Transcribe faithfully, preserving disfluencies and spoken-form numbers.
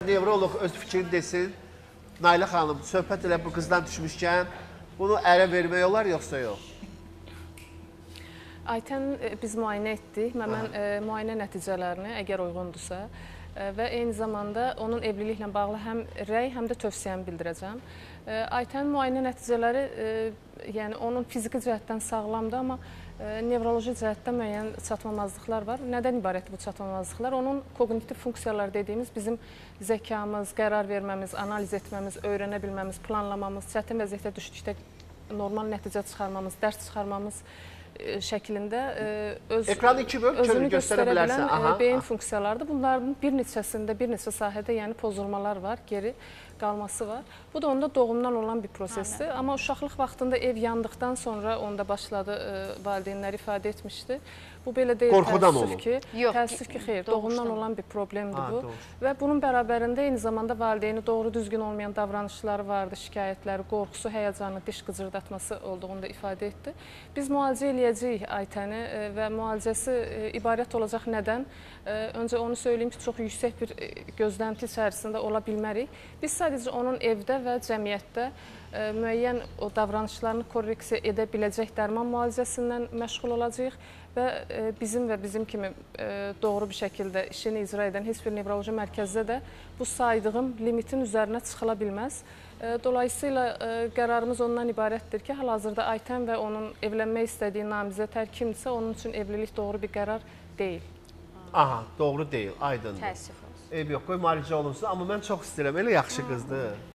Nevrolog öz fikrini desin. Nailə xanım, söhbət elə bu qızdan düşmüşkən, bunu ərə vermək olar, yoxsa yox? Aytən biz müayinə etdik. Mən e, müayinə nəticələrini, əgər uyğundursa e, və eyni zamanda onun evliliklə bağlı həm rəy, həm də tövsiyəmi bildirəcəm. E, Aytənin müayinə nəticələri, e, yəni onun fiziki cəhətdən sağlamdır, amma e, nevroloji cəhətdən müəyyən çatmamazlıqlar var. Nədən ibarət bu çatmamazlıqlar? Onun kognitiv funksiyalar dediyimiz bizim zəkamız, qərar verməmiz, analiz etməmiz, öyrənə bilməmiz, planlamamız, çətin vəziyyətə düşdükdə normal nəticə çıxarmamız, dərs çıxarmamız şəklində öz, Ekranı iki böl, özünü göstərə bilən Aha, beyin aha. funksiyalardır. Bunların bir neçəsində, bir neçə sahədə yəni pozulmalar var, geri qalması var. Bu da onda doğumdan olan bir prosesdir. Amma uşaqlıq vaxtında ev yandıqdan sonra onda başladı, valideynlər ifadə etmişdi. Bu belə deyil, təəssüf ki, təəssüf ki, xeyr, doğumdan olan bir problemdir bu. Və bunun bərabərində eyni zamanda valideyni doğru düzgün olmayan davranışları vardı, şikayətləri, qorxusu, həyəcanı, diş qıcırdatması olduğunu da ifadə etdi. Biz müalicə eləyəcəyik Aytəni və müalicəsi ibarət olacaq nədən? Öncə onu söyleyeyim ki, çox yüksək bir gözlənti içərisində ola bilmərik. Biz sadəcə onun evdə və cəmiyyətdə müəyyən o davranışlarını korreksiya edə biləcək dərman müalicəsindən məşğul olacağıq və bizim və bizim kimi doğru bir şəkildə işini icra edən heç bir nevroloji mərkəzdə də bu saydığım limitin üzərinə çıxıla bilməz. Dolayısıyla qərarımız ondan ibarətdir ki, hal-hazırda Aytən və onun evlənmək istədiyi namizəd hər kimdirsə, onun üçün evlilik doğru bir qərar deyil. Aha, doğru deyil, aydındır. Təəssüf olsun. Eyb yox, qoy müalicə olunsun, amma mən çox istəyirəm, elə yaxşı qızdır.